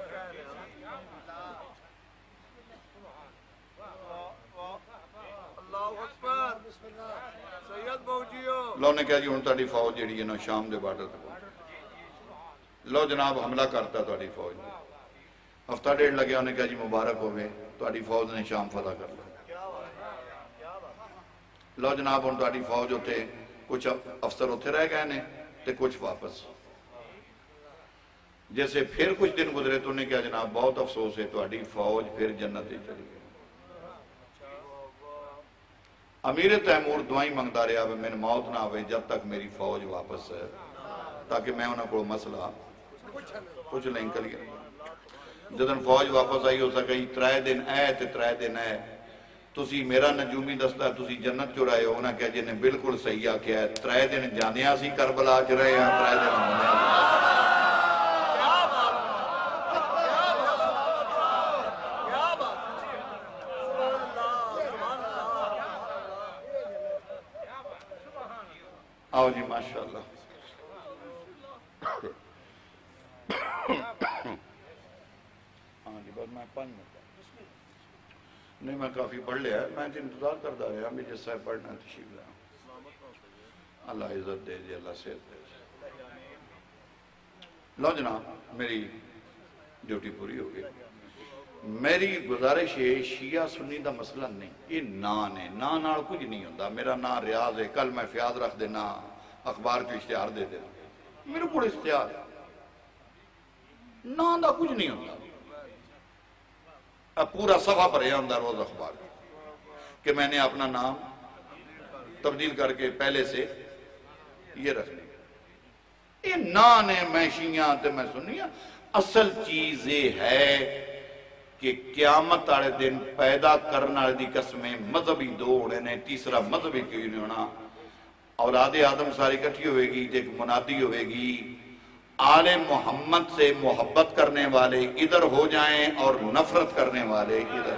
لو نے کہا جی ہوں تاری فوج جیڑی ہے نا شام دے بارڈر تک پہنچ لو جناب حملہ کرتا تاری فوج نے. ہفتہ 1.5 لگیا انہیں کہا جی مبارک ہوئے تاری فوج نے شام فتح کر لیا. لو جناب ہوں تاری فوج ہوتے کچھ افسر ہوتے رہ گئے نے تے کچھ واپس. جیسے پھر کچھ دن گزرے تو انہیں کہا جناب بہت افسوس ہے تاری فوج پھر جنت ہی چلی گئی. امیر تیمور دعائیں منگتا رہا ہے میں موت نہ ہوئے جب تک میری فوج واپس ہے تاکہ میں انہوں کو مسئلہ کچھ نہیں کر گیا. جدن فوج واپس آئی ہو سکا 3 دن اے تے 3 دن اے تسی میرا نجومی دستا تسی جنت جو رہے ہو انہاں کہا جی نے بالکل صحیح کیا ہے 3 دن جانیا سی کربلا چ رہے ہیں 3 دن ہونے آؤ جی ماشاءاللہ. ہاں جی بس میں 5 منٹ نہیں میں کافی پڑھ لیا ہے میں انتظار کرتا رہا میں جس سے پڑھنا تشریف لیا. اللہ عزت دے دے اللہ صحت دے دے. لو جناب میری ڈیوٹی پوری ہو گئی. میری گزارش ہے شیعہ سنی دا مسئلہ نہیں یہ نان ہے نان نال کچھ نہیں ہوتا. میرا نام ریاض ہے کل میں فیاض رکھ دینا اخبار کو اشتہار دے دینا میرے کو اشتہار ہے نان دا کچھ نہیں ہوتا. اب پورا صفحہ پڑھے اندر روز اخبار کہ میں نے اپنا نام تبدیل کر کے پہلے سے یہ رکھ لیا. یہ نانے میشیاں تے میں سنیا. اصل چیز یہ ہے کہ قیامت والے دن پیدا کرنے والے دی قسمیں مذہبی دو ہونے نے, تیسرا مذہبی کیوں نہیں ہونا. اولاد آدم ساری کٹھی ہوئے گی, ایک منادی ہوئے گی, آل محمد سے محبت کرنے والے ادھر ہو جائیں اور نفرت کرنے والے ادھر.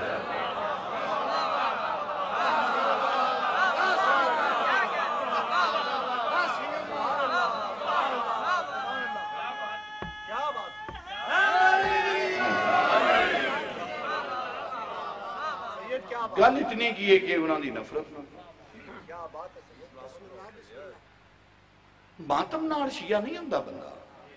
گل اتنی کی ہے کہ انہوں دی نفرت نہ. ماتم نال شیعہ نہیں ہوندا بندہ.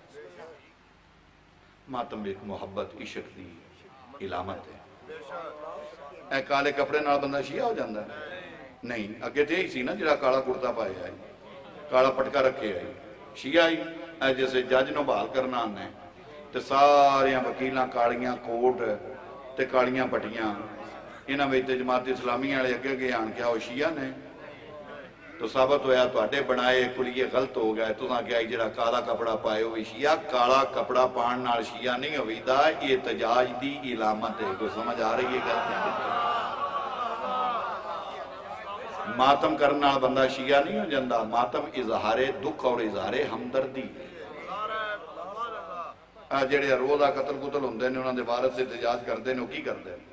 ماتم ایک محبت عشق دی علامت ہے. اے کالے کپڑے نال بندہ شیعہ ہو جاندہ ہے نہیں. اگے تے ہی سی نا جڑا کالا کرتا پائے آئی, کالا پٹکا رکھے آئی, شیعہ آئی. اے جیسے جج نو بحال کرنا آنے تے ساریاں وکیلاں کالیاں کوٹ تے کالیاں پٹیاں, انہاں میں جماعت اسلامی والے اگے گئے آن کیا وہ شیعہ نے تو ثابت ہویا تو اڈے بنائے کلیے غلط ہو گئے. تو نہ کیا جڑا کالا کپڑا پائے ہوئی شیعہ. کالا کپڑا پان نال شیعہ نہیں ہوئی دا, یہ احتجاج دی علامت ہے. کوئی سمجھ آ رہی ہے گل؟ ماتم کرنے والا بندہ شیعہ نہیں ہو جاندہ. ماتم اظہار دکھ اور اظہار ہمدردی. جڑے روزہ قتل قتل ہوندے نے انہاں دے وارث سے احتجاج کردے نے, وہ کی کردے نے؟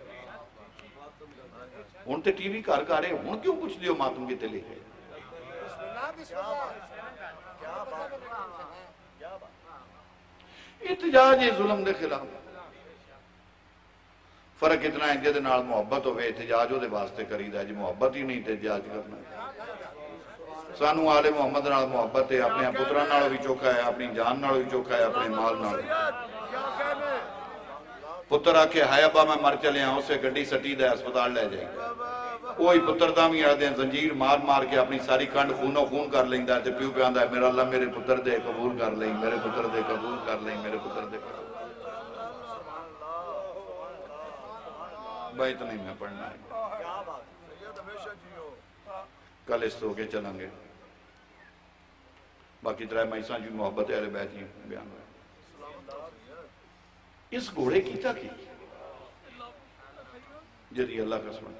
ہن تے ٹی وی گھر گھر ہے, ہن کیوں پوچھ دیو ماتم کتے لکھے؟ احتجاج ہے ظلم دے خلاف. فرق اتنا ہے جدے نال محبت ہوئے احتجاج ہو دے واسطے کریدا ہے. جی محبت ہی نہیں تے احتجاج کرنا. سانو آل محمد نال محبت ہے, اپنے پتراں نال بھی چوکھا ہے, اپنی جان نال بھی چوکھا ہے, اپنے مال نال. پتر آکے ہائے ابا میں مر چلے ہیں, اسے گڈی سٹی دے ہسپتال لے جائیں. وہی پتر دامی آدھے ہیں زنجیر مار مار کے اپنی ساری کنڈ خونوں خون کر لیں دا. تے پیو پہ آندہ ہے میرا اللہ میرے پتر دے قبول کر لیں, میرے پتر دے قبول کر لیں, میرے پتر دے قبول. بھائی تو نہیں میں پڑھنا ہے, کل اس تو کے چلیں گے. باقی ترائے مائسان جی محبت اہل بیت ہی بیان ہے. اس گھوڑے کی تھا کی جدی اللہ کا سمجھ.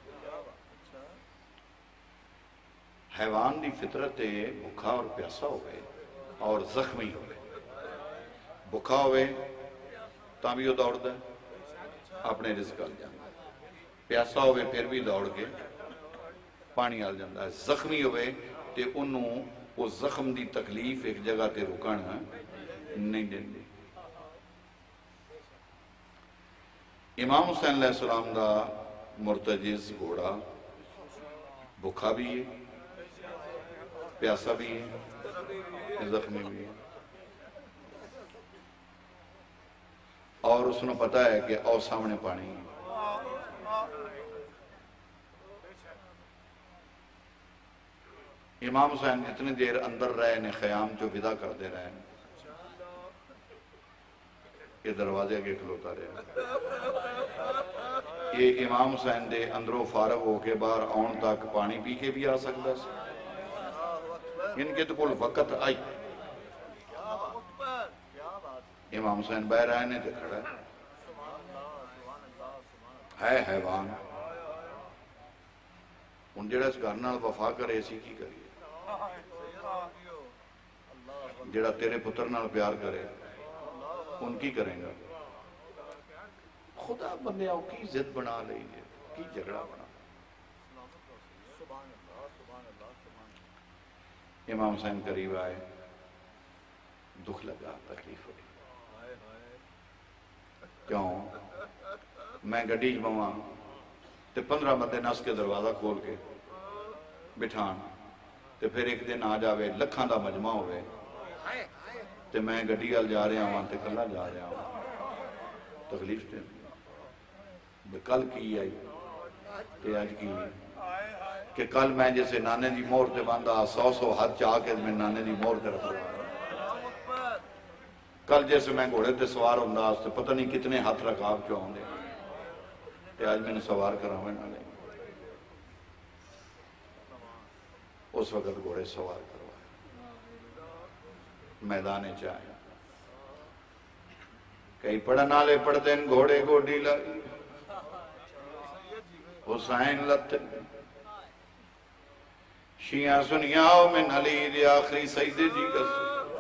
حیوان دی فطرت بھکھا اور پیاسا ہوئے اور زخمی ہوئے. بھکھا ہوئے تاں بھی وہ دوڑ دے اپنے رزق آل جاندہ. پیاسا ہوئے پھر بھی دوڑ کے پانی آل جاندہ ہے. زخمی ہوئے تے انہوں وہ زخم دی تکلیف ایک جگہ تے رکن نہیں دیں دی. امام حسین علیہ السلام دا مرتجز گھوڑا بھکھا بھی ہے, پیاسا بھی ہے, زخمی بھی ہے, اور اس نے پتا ہے کہ او سامنے پانی ہے. امام حسین جتنی دیر اندر رہے نے خیام جو ودا کرتے رہے, یہ دروازے کے کھلوتا رہے. یہ امام حسین دے اندروں فارغ ہو کے باہر آن تک پانی پی کے بھی آ سکتا ہے. ان کے تو کل وقت آئی. امام حسین باہر آئے نے تے کھڑا ہے حیوان. ان جڑا اس گھر نال وفا کرے اسی کی کریے, جڑا تیرے پتر نال پیار کرے ان کی کریں گا. خدا بندے آؤ کی ضد بنا لئیے, کی جھگڑا بنا. امام حسین قریب آئے, دکھ لگا, تکلیف ہوئی. کیوں میں گڈی بواں تے 15 بندے نس کے دروازہ کھول کے بٹھان تے پھر ایک دن آ جاوے لکھاں دا مجمع ہوئے تے میں گڈی آل جا رہا ہوں تے کلا جا رہا ہوں. تکلیف تے کل کی آئی تے آج کی کہ کل میں جیسے نانے دی مور تے باندھا 100 ہاتھ چاہ کے میں نانے دی مور تے رکھ رہا. کل جیسے میں گھوڑے تے سوار ہوں دا پتہ نہیں کتنے ہاتھ رکاب کیوں ہوں دے. کہ آج میں نے سوار کرا ہوئے نہ لیں اس وقت گھوڑے سوار کروائے میدان چاہیں کئی پڑھن آلے پڑھ دین گھوڑے گوڑی لائی حسین لتے شیعہ سنیاؤ من علی دی آخری سجدے جی کس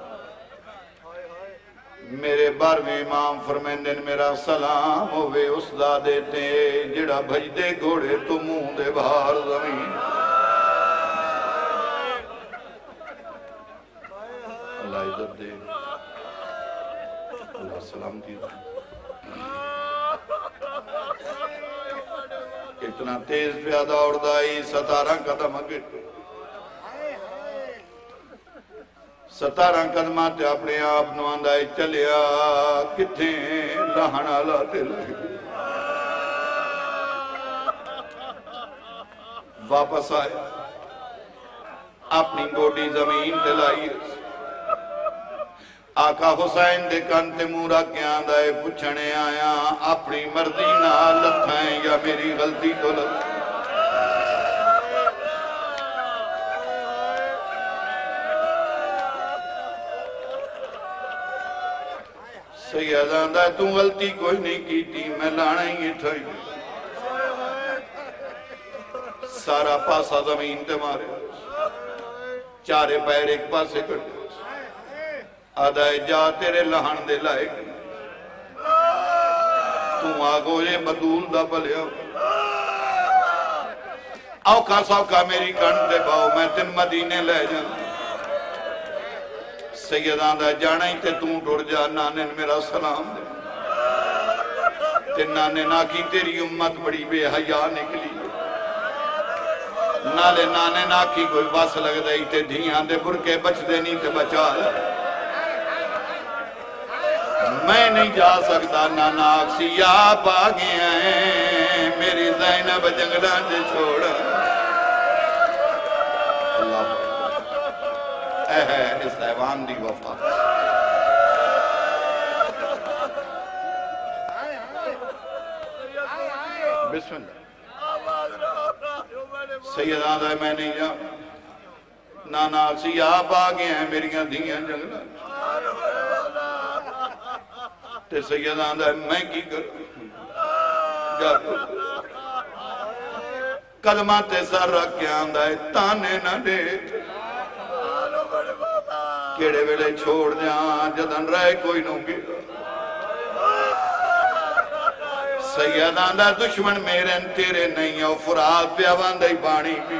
میرے بارویں امام فرمیندن میرا سلام ہوئے اس دا دیتے جڑا بھج دے گھوڑے تو منہ دے باہر زمین اللہ عزت دے اللہ سلامتی دے اتنا تیز پیادہ اڑدائی 17 قدم اگے 17 قدمات اپنے آپ نو آندائے چلیا کتھے لہنا لاتے لگے واپس آئے اپنی گوڑی زمین دلائی آقا حسین دے کانتے مورا کیا آندائے پچھنے آیا اپنی مرضی نہ لتھائیں یا میری غلطی تو لتھائیں سید آندہ تو غلطی کوئی نہیں کی تھی میں لانا ہی تھائی سارا پاسا زمین تے مارے چارے پیر ایک پاسے کٹے آدھائے جا تیرے لہن دے لائے گئے تو آگو یہ بدول دا بلے اوکا سوکا میری کنٹے باؤ میں تن مدینے لے جاؤں سیدان دا جانا ہی تے توں ٹوڑ جا نانن میرا سلام دے تے نانن آکی تیری امت بڑی بے حیاء نکلی نالے نانن آکی کوئی بس لگ دائی تے دھیان دے برکے بچ دے نہیں تے بچا لے میں نہیں جا سکتا نانا آکسی آپ آگے آئیں میری زینب جنگلان دے چھوڑا ہے اس حیوان دی وفا بسم اللہ سیدان دائے میں نہیں جا نانا سی آپ آگے ہیں میریاں دھیاں جنگلہ تے سیدان دائے میں کی کروں جا قدمہ تے سر رکھ کے آندائے تانے نہ دے کیڑے ویلے چھوڑ جاں جدن رہے کوئی نو گے سیدان دا دشمن میرے تیرے نہیں او فرات پہ آواندہ ہی پانی بھی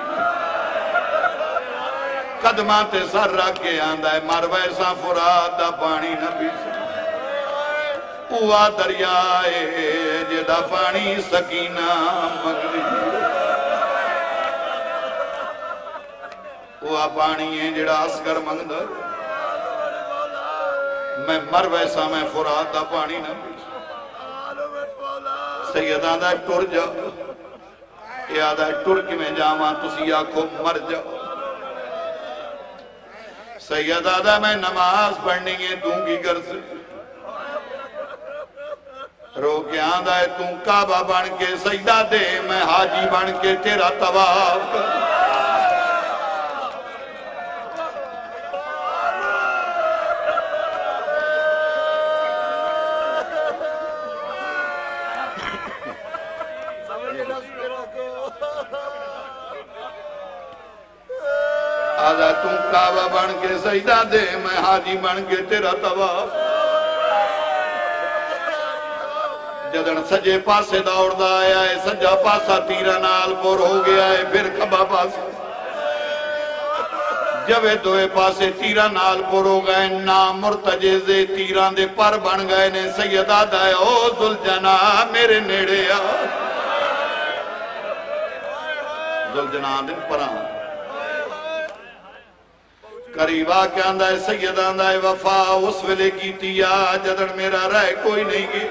قدمات سر رکھ کے آندہ ہے مر ویسا فرات دا پانی نہ بھی اوہ دریائے جدا پانی سکینہ مگری اوہ پانی ہے جڑا اسکر مندر میں مر ویسا میں فرات دا پانی نہ بھی سیدان دا ٹر جا یادہ ٹرک میں جاما تسی آنکھوں مر جا سیدان دا میں نماز پڑھنی ہے دوں گی گر سے رو کے آندہ ہے توں کعبہ بن کے سجدہ دے میں حاجی بن کے تیرا طواف کر آدھا تم کعبہ بن کے سجدہ دے میں حاجی بن کے تیرا طواف جدن سجے پاسے دوڑ دا آیا ہے سجا پاسا تیرا نال پور ہو گیا ہے پھر کھبا پاسا جوے دوے پاسے تیرا نال پور ہو گئے نام مرتجزے تیران دے پر بن گئے نے سیدہ دائے او ذوالجنا میرے نیڑے آ ذوالجنا دن پران قریبا کیا اندہ ہے سید اندہ ہے وفا اس ویلے کی تیا جدن میرا رہ کوئی نہیں گی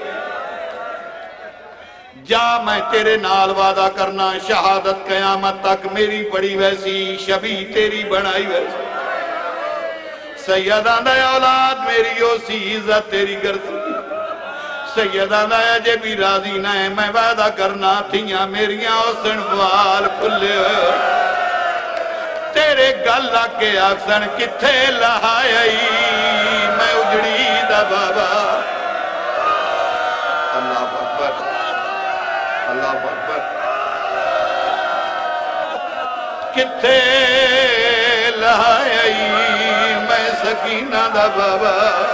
جا میں تیرے نال وعدہ کرنا شہادت قیامت تک میری بڑی ویسی شبی تیری بنائی ویسی سید اندہ ہے اولاد میری اسی عزت تیری گرسی سیدہ دایا جے بھی راضی نہ ہے میں وعدہ کرنا تھیاں میریاں حسن وال کھلے ہوئے تیرے گل کے آکسن کتھے لہائی میں اجڑی دا بابا اللہ اکبر اللہ اکبر کتھے لہائی میں سکینہ دا بابا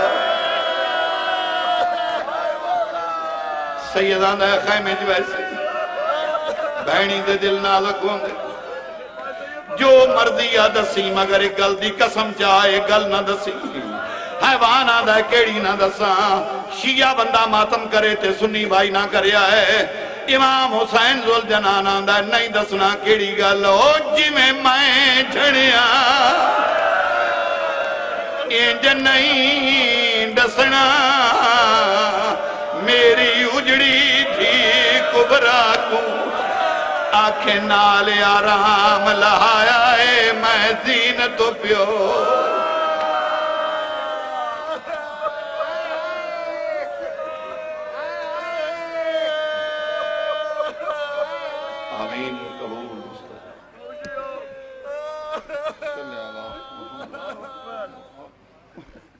سیدان دا خیمے جو ایسے بہنی دے دل نازک ہوں گے جو مرضی آ دسی مگر ایک گل دی قسم چاہے گل نہ دسی حیوان آدھا کیڑی نہ دساں شیعہ بندہ ماتم کرے تے سنی بھائی نہ کریا ہے امام حسین ذوالجنان آدھا نہیں دسنا کیڑی گل ہو جی میں جھڑیا انج نہیں دسنا میری اجڑی تھی کبرا کو آنکھیں نال آرام لہایا ہے میں زینت پیو آمین قبول مستقبل